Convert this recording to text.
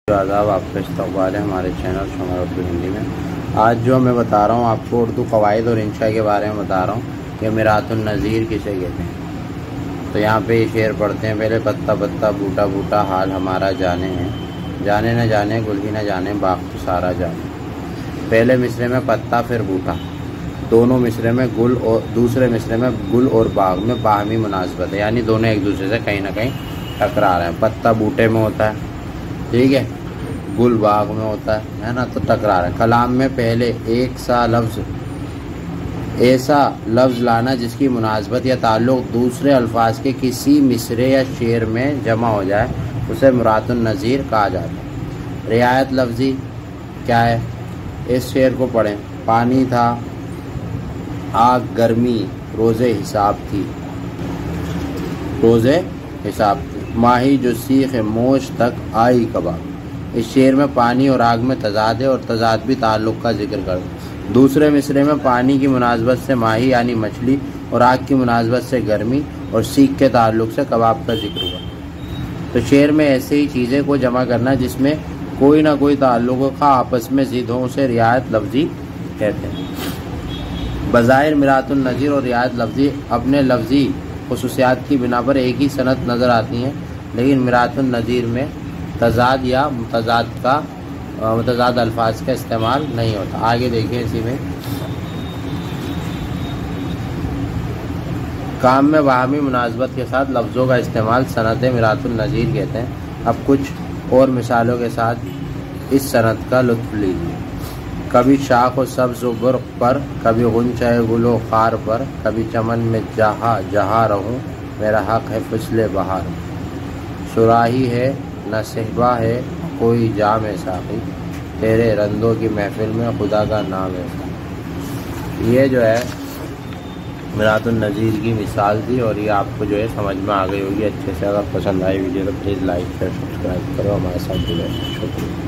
آداب، آپ کا استقبال ہے ہمارے چینل شمار اردو ہندی میں۔ آج جو میں بتا رہا ہوں آپ کو اردو قواعد اور انشاء کے بارے میں بتا رہا ہوں کہ میرات النظیر کسے کہتے ہیں۔ تو یہاں پہ یہ شعر پڑھتے ہیں۔ پہلے پتا پتا بوٹا بوٹا حال ہمارا جانے ہیں، جانے نہ جانے گل ہی نہ جانے باغ تو سارا جانے۔ پہلے مصرے میں پتا پھر بوٹا، دونوں مصرے میں گل، اور دوسرے مصرے میں گل اور باغ میں باہمی مناسبت ہے، یعنی دونوں ایک دوسرے سے کہیں نہ کہیں ٹکرا رہے ہیں۔ پتا بوٹے میں ہوتا ہے، ٹھیک ہے، گل باغ میں ہوتا ہے نا، تو ٹکرا رہا ہے۔ کلام میں پہلے ایسا لفظ لانا جس کی مناسبت یا تعلق دوسرے الفاظ کے کسی مصرے یا شعر میں جمع ہو جائے اسے میرات النظیر کہا جاتا ہے۔ رعایت لفظی کیا ہے؟ اس شعر کو پڑھیں۔ پانی تھا آگ گرمی روزے حساب تھی، روزے حساب تھی، ماہی جو سیخ موش تک آئی کباب۔ اس شعر میں پانی اور آگ میں تضاد ہے اور تضادی تعلق کا ذکر کر دیں۔ دوسرے مصرے میں پانی کی مناسبت سے ماہی یعنی مچھلی اور آگ کی مناسبت سے گرمی اور سیخ کے تعلق سے کباب کا ذکر ہوا۔ تو شعر میں ایسے ہی چیزیں کو جمع کرنا جس میں کوئی نہ کوئی تعلق ہو، خواہ آپس میں ضد ہو، اسے رعایت لفظی کہتے ہیں۔ بظاہر میرات النظیر اور رعایت لفظی اپنے لفظی خصوصیات کی بنا پر ایک ہی صنعت نظر آتی ہیں، لیکن میرات النظیر میں تضاد یا متضاد الفاظ کا استعمال نہیں ہوتا۔ آگے دیکھیں، اسی میں کام میں باہمی مناسبت کے ساتھ لفظوں کا استعمال صنعت میرات النظیر کہتے ہیں۔ اب کچھ اور مثالوں کے ساتھ اس صنعت کا لطف لیجیے۔ کبھی شاخ و سبز و برق پر، کبھی غنچہ گل و خار پر، کبھی چمن میں جہاں جہاں رہوں میرا حق ہے فصل بہار۔ صراحی ہے نہ صحبہ ہے کوئی جام ساقی، تیرے رندوں کی محفل میں خدا کا نام ہے ساقی۔ یہ جو ہے میرات النظیر کی مثال تھی، اور یہ آپ کو جو ہے سمجھ میں آ گئی ہوگی اچھے سے۔ اگر پسند آئی ویڈیو تو پلیز لائک شیئر سبسکرائب کرو، ہمارے ساتھ جڑے رہو۔ شکریہ۔